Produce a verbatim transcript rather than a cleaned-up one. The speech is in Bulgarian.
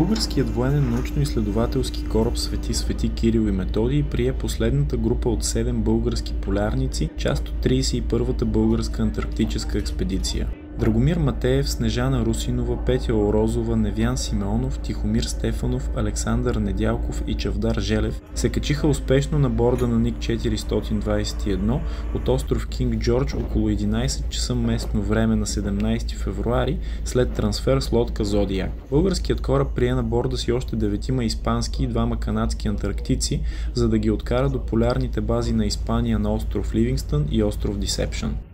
Българският военен научно-изследователски кораб Свети Свети Кирил и Методий прие последната група от седем български полярници, част от тридесет и първата българска антарктическа експедиция. Драгомир Матеев, Снежана Русинова, Петя Орозова, Невян Симеонов, Тихомир Стефанов, Александър Недялков и Чавдар Желев се качиха успешно на борда на Ник четиристотин двадесет и едно от остров Кинг Джордж около единадесет часа местно време на седемнадесети февруари след трансфер с лодка Зодиак. Българският кораб прие на борда си още деветима испански и двама канадски антарктици, за да ги откара до полярните бази на Испания на остров Ливингстън и остров Дисепшън.